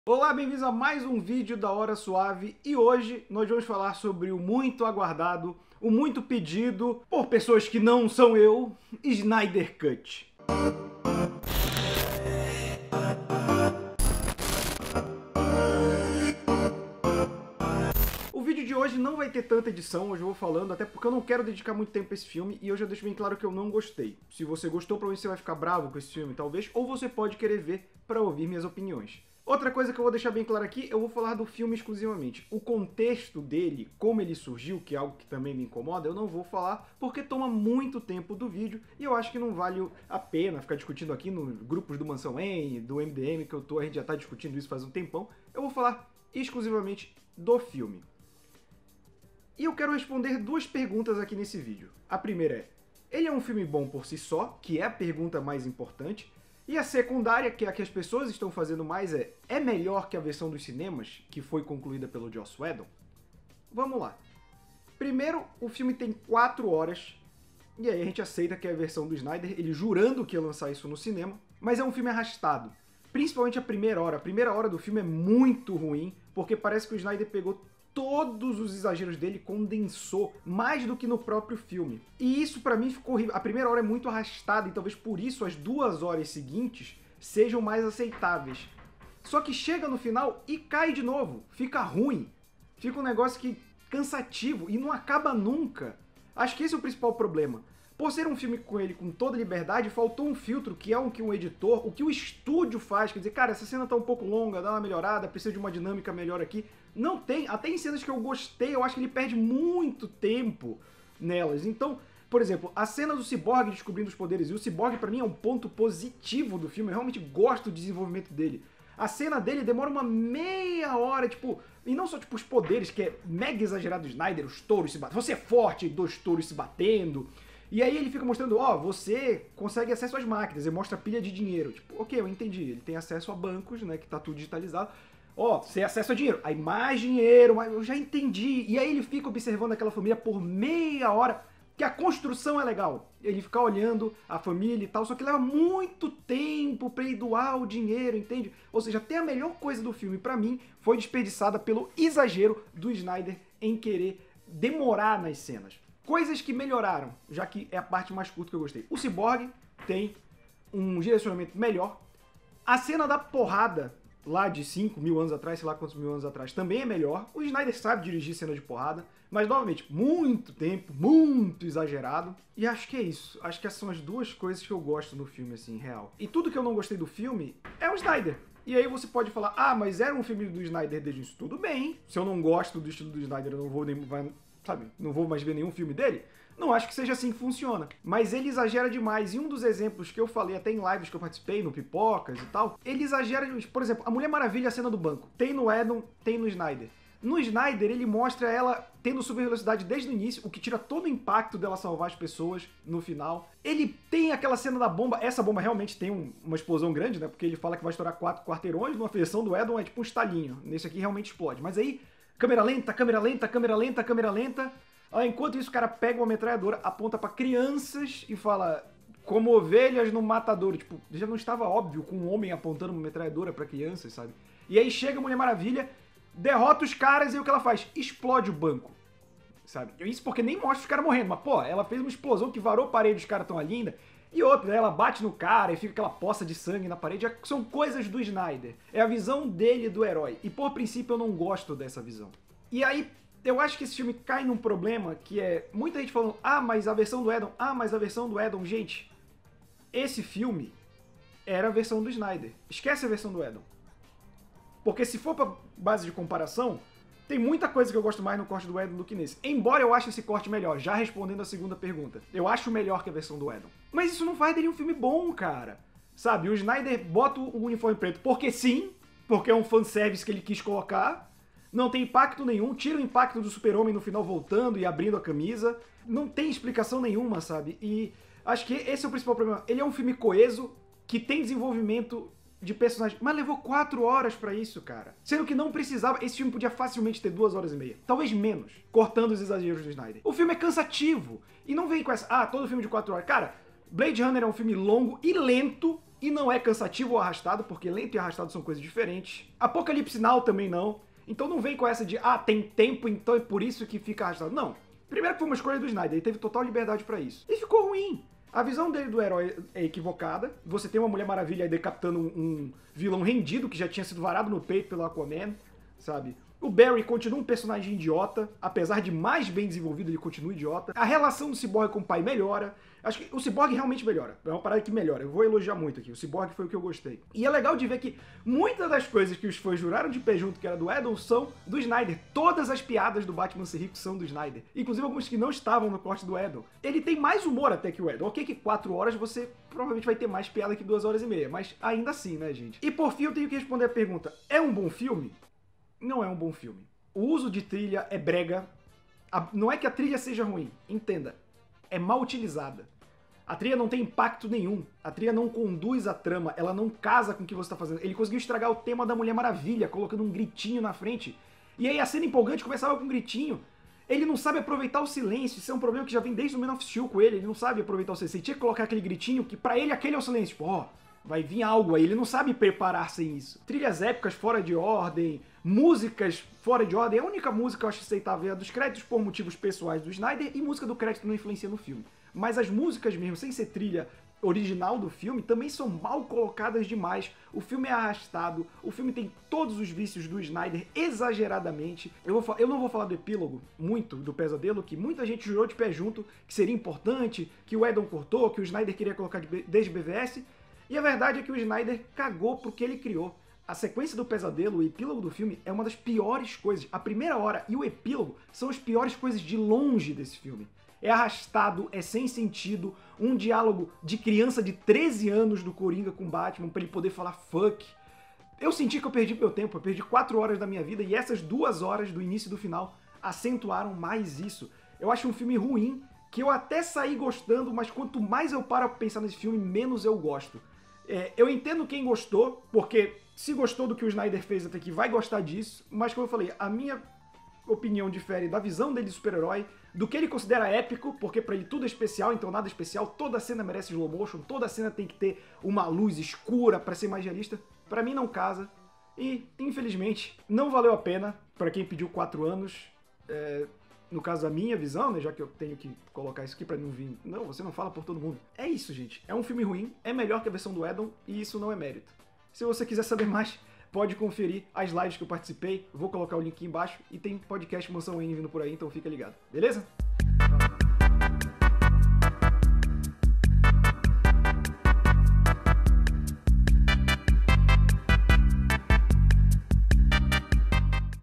Olá, bem-vindos a mais um vídeo da Hora Suave e hoje nós vamos falar sobre o muito aguardado, o muito pedido por pessoas que não são eu, Snyder Cut. O vídeo de hoje não vai ter tanta edição, hoje eu vou falando, até porque eu não quero dedicar muito tempo a esse filme e eu já deixo bem claro que eu não gostei. Se você gostou, provavelmente você vai ficar bravo com esse filme, talvez, ou você pode querer ver para ouvir minhas opiniões. Outra coisa que eu vou deixar bem claro aqui, eu vou falar do filme exclusivamente. O contexto dele, como ele surgiu, que é algo que também me incomoda, eu não vou falar porque toma muito tempo do vídeo e eu acho que não vale a pena ficar discutindo aqui nos grupos do Mansão Wayne, do MDM, a gente já tá discutindo isso faz um tempão. Eu vou falar exclusivamente do filme. E eu quero responder duas perguntas aqui nesse vídeo. A primeira é, ele é um filme bom por si só, que é a pergunta mais importante, e a secundária, que é a que as pessoas estão fazendo mais, é melhor que a versão dos cinemas, que foi concluída pelo Joss Whedon? Vamos lá. Primeiro, o filme tem 4 horas, e aí a gente aceita que é a versão do Snyder, ele jurando que ia lançar isso no cinema, mas é um filme arrastado. Principalmente a primeira hora. A primeira hora do filme é muito ruim, porque parece que o Snyder pegou todos os exageros dele, condensou mais do que no próprio filme. E isso pra mim ficou horrível. A primeira hora é muito arrastada e talvez por isso as 2 horas seguintes sejam mais aceitáveis. Só que chega no final e cai de novo. Fica ruim. Fica um negócio que cansativo e não acaba nunca. Acho que esse é o principal problema. Por ser um filme com ele com toda liberdade, faltou um filtro, que é o que um editor, o que o estúdio faz. Quer dizer, cara, essa cena tá um pouco longa, dá uma melhorada, precisa de uma dinâmica melhor aqui. Não tem, até em cenas que eu gostei, eu acho que ele perde muito tempo nelas. Então, por exemplo, a cena do Cyborg descobrindo os poderes, e o Cyborg pra mim é um ponto positivo do filme, eu realmente gosto do desenvolvimento dele. A cena dele demora uma meia hora, tipo, e não só tipo os poderes, que é mega exagerado do Snyder, os touros se batendo, você é forte, 2 touros se batendo. E aí ele fica mostrando, ó, você consegue acesso às máquinas, ele mostra pilha de dinheiro. Tipo, ok, eu entendi, ele tem acesso a bancos, né, que tá tudo digitalizado. Ó, você tem acesso a dinheiro, aí mais dinheiro, eu já entendi. E aí ele fica observando aquela família por meia hora, que a construção é legal. Ele fica olhando a família e tal, só que leva muito tempo pra ele doar o dinheiro, entende? Ou seja, até a melhor coisa do filme, pra mim, foi desperdiçada pelo exagero do Snyder em querer demorar nas cenas. Coisas que melhoraram, já que é a parte mais curta que eu gostei. O Cyborg tem um direcionamento melhor. A cena da porrada, lá de 5.000 anos atrás, sei lá quantos mil anos atrás, também é melhor. O Snyder sabe dirigir cena de porrada, mas, novamente, muito tempo, muito exagerado. E acho que é isso. Acho que essas são as duas coisas que eu gosto no filme, assim, real. E tudo que eu não gostei do filme é o Snyder. E aí você pode falar, ah, mas era um filme do Snyder desde isso. Tudo bem. Se eu não gosto do estilo do Snyder, eu não vou nem... sabe, não vou mais ver nenhum filme dele, não acho que seja assim que funciona. Mas ele exagera demais, e um dos exemplos que eu falei até em lives que eu participei, no Pipocas e tal, ele exagera, por exemplo, a Mulher Maravilha, a cena do banco, tem no Whedon, tem no Snyder. No Snyder, ele mostra ela tendo super velocidade desde o início, o que tira todo o impacto dela salvar as pessoas no final. Ele tem aquela cena da bomba, essa bomba realmente tem uma explosão grande, né, porque ele fala que vai estourar 4 quarteirões, numa versão do Whedon é tipo um estalinho, nesse aqui realmente explode. Mas aí, câmera lenta, câmera lenta, câmera lenta, câmera lenta. Enquanto isso, o cara pega uma metralhadora, aponta pra crianças e fala, como ovelhas no matadouro. Tipo, já não estava óbvio com um homem apontando uma metralhadora pra crianças, sabe? E aí chega a Mulher Maravilha, derrota os caras e o que ela faz? Explode o banco, sabe? Isso porque nem mostra os caras morrendo, mas pô, ela fez uma explosão que varou a parede, os caras tão ali ainda. E outra, né, ela bate no cara e fica aquela poça de sangue na parede. São coisas do Snyder. É a visão dele do herói. E por princípio eu não gosto dessa visão. E aí, eu acho que esse filme cai num problema que é muita gente falando, ah, mas a versão do Whedon, ah, mas a versão do Whedon. Gente, esse filme era a versão do Snyder. Esquece a versão do Whedon. Porque se for pra base de comparação, tem muita coisa que eu gosto mais no corte do Whedon do que nesse. Embora eu ache esse corte melhor, já respondendo a segunda pergunta. Eu acho melhor que a versão do Whedon. Mas isso não faz dele um filme bom, cara. Sabe, o Snyder bota o uniforme preto porque sim, porque é um fanservice que ele quis colocar. Não tem impacto nenhum, tira o impacto do Super-Homem no final voltando e abrindo a camisa. Não tem explicação nenhuma, sabe? E acho que esse é o principal problema. Ele é um filme coeso, que tem desenvolvimento de personagem, mas levou 4 horas pra isso, cara. Sendo que não precisava, esse filme podia facilmente ter 2 horas e meia. Talvez menos, cortando os exageros do Snyder. O filme é cansativo, e não vem com essa, ah, todo filme de 4 horas. Cara, Blade Runner é um filme longo e lento, E não é cansativo ou arrastado, porque lento e arrastado são coisas diferentes. Apocalipse Now também não. Então não vem com essa de, tem tempo, então é por isso que fica arrastado. Não. Primeiro que foi uma escolha do Snyder, ele teve total liberdade pra isso. E ficou ruim. A visão dele do herói é equivocada. Você tem uma Mulher Maravilha aí decapitando um vilão rendido, que já tinha sido varado no peito pelo Aquaman, sabe? O Barry continua um personagem idiota, apesar de mais bem desenvolvido, ele continua idiota. A relação do Cyborg com o pai melhora. Acho que o Cyborg realmente melhora. É uma parada que melhora. Eu vou elogiar muito aqui. O Cyborg foi o que eu gostei. E é legal de ver que muitas das coisas que os fãs juraram de pé junto que era do Whedon são do Snyder. Todas as piadas do Batman ser rico são do Snyder. Inclusive algumas que não estavam no corte do Whedon. Ele tem mais humor até que o Whedon. Ok que 4 horas você provavelmente vai ter mais piada que 2 horas e meia. Mas ainda assim, né, gente? E por fim eu tenho que responder a pergunta. É um bom filme? Não é um bom filme. O uso de trilha é brega. Não é que a trilha seja ruim. Entenda. É mal utilizada. A trilha não tem impacto nenhum. A trilha não conduz a trama. Ela não casa com o que você está fazendo. Ele conseguiu estragar o tema da Mulher Maravilha, colocando um gritinho na frente. E aí a cena empolgante começava com um gritinho. Ele não sabe aproveitar o silêncio. Isso é um problema que já vem desde o Man of Steel com ele. Ele não sabe aproveitar o silêncio. Ele tinha que colocar aquele gritinho que pra ele aquele é o silêncio. Tipo, vai vir algo aí. Ele não sabe preparar sem isso. Trilhas épicas fora de ordem. Músicas fora de ordem. A única música que eu acho aceitável é a dos créditos por motivos pessoais do Snyder. E música do crédito não influencia no filme. Mas as músicas mesmo, sem ser trilha original do filme, também são mal colocadas demais. O filme é arrastado, o filme tem todos os vícios do Snyder exageradamente. Eu não vou falar do epílogo muito, do Pesadelo, que muita gente jurou de pé junto que seria importante, que o Whedon cortou, que o Snyder queria colocar desde BVS. E a verdade é que o Snyder cagou pro que ele criou. A sequência do Pesadelo, o epílogo do filme, é uma das piores coisas. A primeira hora e o epílogo são as piores coisas de longe desse filme. É arrastado, é sem sentido, um diálogo de criança de 13 anos do Coringa com Batman pra ele poder falar fuck. Eu senti que eu perdi meu tempo, eu perdi 4 horas da minha vida e essas 2 horas do início e do final acentuaram mais isso. Eu acho um filme ruim, que eu até saí gostando, mas quanto mais eu paro pra pensar nesse filme, menos eu gosto. Eu entendo quem gostou, porque se gostou do que o Snyder fez até que vai gostar disso, mas como eu falei, a minha opinião difere da visão dele de super-herói, do que ele considera épico, porque pra ele tudo é especial, então nada especial, toda cena merece slow motion, toda cena tem que ter uma luz escura pra ser mais realista. Pra mim não casa, e infelizmente não valeu a pena pra quem pediu 4 anos, no caso da minha visão, né, já que eu tenho que colocar isso aqui pra não vir, não, você não fala por todo mundo. É isso, gente, é um filme ruim, é melhor que a versão do Whedon, e isso não é mérito. Se você quiser saber mais, pode conferir as lives que eu participei, vou colocar o link aqui embaixo e tem podcast Mansão N vindo por aí, então fica ligado, beleza?